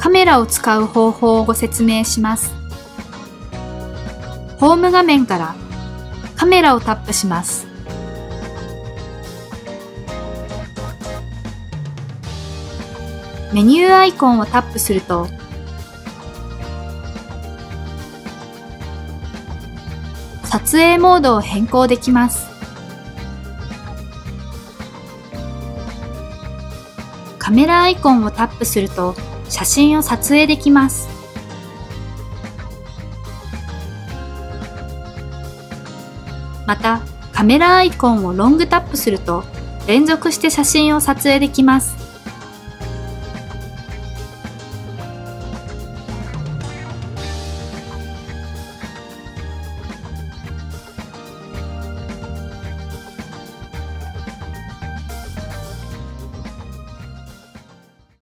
カメラを使う方法をご説明します。ホーム画面からカメラをタップします。メニューアイコンをタップすると、撮影モードを変更できます。カメラアイコンをタップすると写真を撮影できます。また、カメラアイコンをロングタップすると連続して写真を撮影できます。